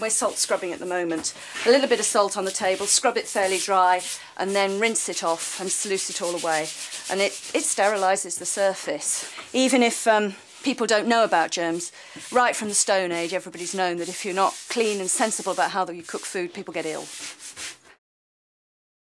We're salt scrubbing at the moment. A little bit of salt on the table, scrub it fairly dry, and then rinse it off and sluice it all away. And it sterilises the surface. Even if people don't know about germs, right from the Stone Age, everybody's known that if you're not clean and sensible about how you cook food, people get ill.